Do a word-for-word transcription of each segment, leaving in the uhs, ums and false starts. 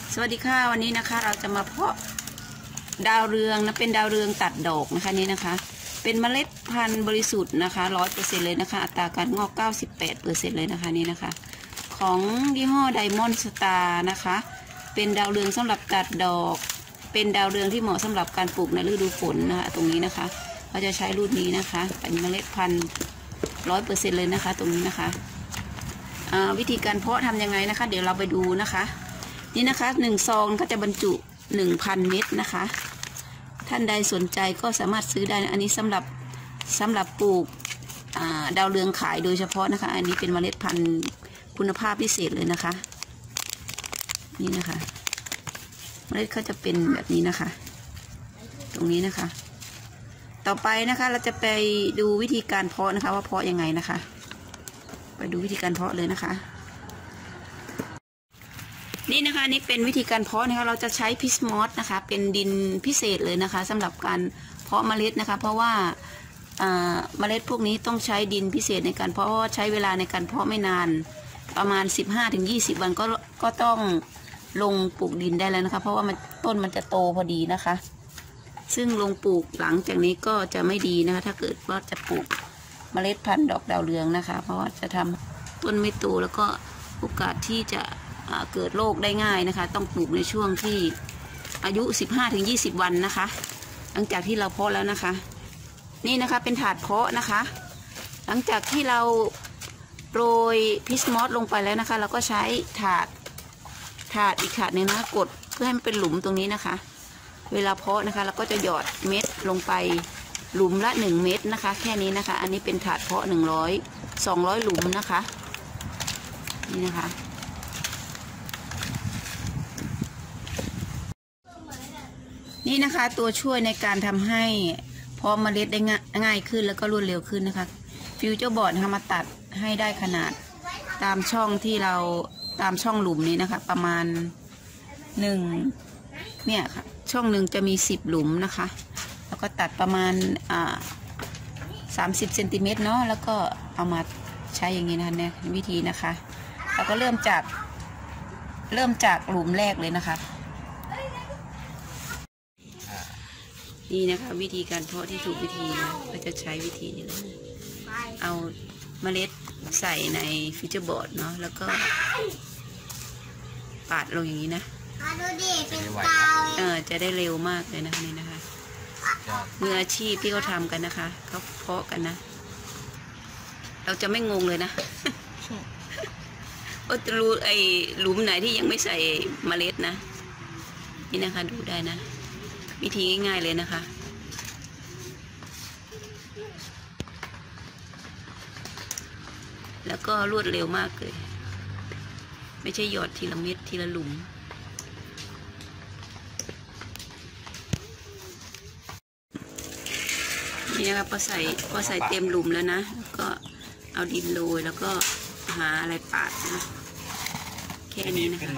สวัสดีค่ะวันนี้นะคะเราจะมาเพาะดาวเรืองนะเป็นดาวเรืองตัดดอกนะคะนี่นะคะเป็นเมล็ดพันธุ์บริสุทธิ์นะคะร้อยเปอร์เซ็นต์เลยนะคะอัตราการงอกเก้าสิบแปดเปอร์เซ็นต์เลยนะคะนี่นะคะของยี่ห้อไดมอนด์สตาร์นะคะเป็นดาวเรืองสำหรับตัดดอกเป็นดาวเรืองที่เหมาะสำหรับการปลูกในฤดูฝนนะคะตรงนี้นะคะเราจะใช้รุ่นนี้นะคะเป็นเมล็ดพันธุ์ร้อยเปอร์เซ็นต์เลยนะคะตรงนี้นะคะวิธีการเพาะทำยังไงนะคะเดี๋ยวเราไปดูนะคะนี่นะคะหนึ่งซองก็จะบรรจุหนึ่งพันเม็ดนะคะท่านใดสนใจก็สามารถซื้อได้อันนี้สำหรับสำหรับปลูกดาวเรืองขายโดยเฉพาะนะคะอันนี้เป็นเมล็ดพันธุ์คุณภาพพิเศษเลยนะคะนี่นะคะเมล็ดเขาจะเป็นแบบนี้นะคะตรงนี้นะคะต่อไปนะคะเราจะไปดูวิธีการเพาะนะคะว่าเพาะยังไงนะคะไปดูวิธีการเพาะเลยนะคะนี่นะคะนี่เป็นวิธีการเพาะนะคะเราจะใช้พิสมอสนะคะเป็นดินพิเศษเลยนะคะสำหรับการเพาะเมล็ดนะคะเพราะว่าเมล็ดพวกนี้ต้องใช้ดินพิเศษในการเพาะเพราะว่าใช้เวลาในการเพาะไม่นานประมาณ สิบห้าถึงยี่สิบ วันก็ก็ต้องลงปลูกดินได้แล้วนะคะเพราะว่ามันต้นมันจะโตพอดีนะคะซึ่งลงปลูกหลังจากนี้ก็จะไม่ดีนะคะถ้าเกิดว่าจะปลูกเมล็ดพันธุ์ดอกดาวเรืองนะคะเพราะว่าจะทำต้นไม่โตแล้วก็โอกาสที่จะเกิดโรคได้ง่ายนะคะต้องปลูกในช่วงที่อายุ สิบห้าถึงยี่สิบ วันนะคะหลังจากที่เราเพาะแล้วนะคะนี่นะคะเป็นถาดเพาะนะคะหลังจากที่เราโรยพิสมอสลงไปแล้วนะคะเราก็ใช้ถาดถาดอีกถาดนึงนะกดเพื่อให้มันเป็นหลุมตรงนี้นะคะเวลาเพาะนะคะเราก็จะหยอดเม็ดลงไปหลุมละหนึ่งเม็ดนะคะแค่นี้นะคะอันนี้เป็นถาดเพาะหนึ่งร้อย สองร้อยหลุมนะคะนี่นะคะนี่นะคะตัวช่วยในการทำให้เพาะเมล็ดได้ง่ายขึ้นแล้วก็รวดเร็วขึ้นนะคะฟิวเจอร์บอร์ดนะคะมาตัดให้ได้ขนาดตามช่องที่เราตามช่องหลุมนี้นะคะประมาณหนึ่งเนี่ยค่ะช่องหนึ่งจะมีสิบหลุมนะคะแล้วก็ตัดประมาณอ่าสามสิบเซนติเมตรเนาะแล้วก็เอามาใช้อย่างนี้นะคะเนี่ยวิธีนะคะเราก็เริ่มจากเริ่มจากหลุมแรกเลยนะคะนี่นะคะวิธีการเพาะที่ถูกวิธีนะก็จะใช้วิธีนี้เลยเอาเมล็ดใส่ในฟิวเจอร์บอร์ดเนาะแล้วก็ปาดลงอย่างนี้นะเออจะได้เร็วมากเลยนะคะนี่นะคะมืออาชีพที่เขาทำกันนะคะเขาเพาะกันนะเราจะไม่งงเลยนะว่าจะรู้ไอ้หลุมไหนที่ยังไม่ใส่เมล็ดนะนี่นะคะดูได้นะวิธีง่ายๆเลยนะคะแล้วก็รวดเร็วมากเลยไม่ใช่หยอดทีละเม็ดทีละหลุมนี่นะคะพอใส่พอใส่เต็มหลุมแล้วนะก็เอาดินโรยแล้วก็หาอะไรปาดนะแค่นี้นะคะ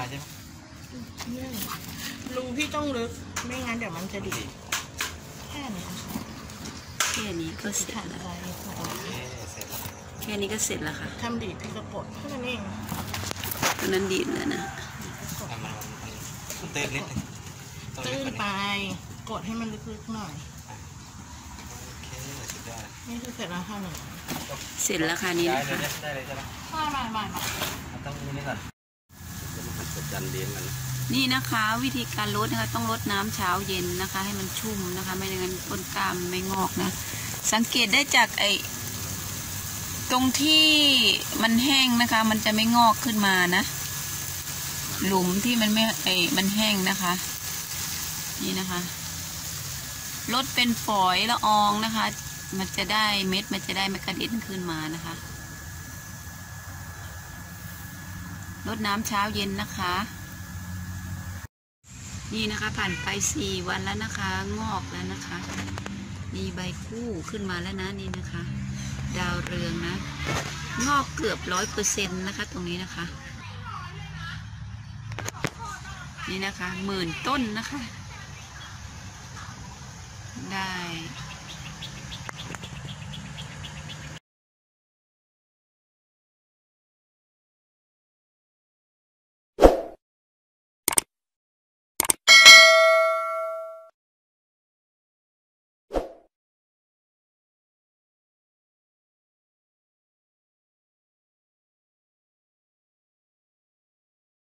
รูพี่ต้องลึกไม่งั้นเดี๋ยวมันจะดีแค่นี้แค่นี้ก็เสร็จแล้วแค่นี้ก็เสร็จแล้วค่ะทำดีดพี่ก็กดแค่นั้นเองตอนนั้นดีดเลยนะมันเติมนิดนึงตื้นไปกดให้มันลึกๆหน่อยนี่คือเสร็จแล้วค่ะหนึ่งเสร็จแล้วค่ะนี้นะคะได้เลยใช่ไหมไม่ไม่ไม่ต้องนี่ก่อนจะจันเดียนมันนี่นะคะวิธีการลดนะคะต้องลดน้ำเช้าเย็นนะคะให้มันชุ่มนะคะไม่อย่างนั้นต้นกล้ามไม่งอกนะสังเกตได้จากไอ้ตรงที่มันแห้งนะคะมันจะไม่งอกขึ้นมานะหลุมที่มันไม่ไอ้มันแห้งนะคะนี่นะคะลดเป็นฝอยละอองนะคะมันจะได้เม็ดมันจะได้ไม่กระเด็นขึ้นมานะคะลดน้ำเช้าเย็นนะคะนี่นะคะผ่านไปสี่วันแล้วนะคะงอกแล้วนะคะมีใบคู่ขึ้นมาแล้วนะนี่นะคะดาวเรืองนะงอกเกือบร้อยเปอร์เซ็นต์นะคะตรงนี้นะคะนี่นะคะหมื่นต้นนะคะ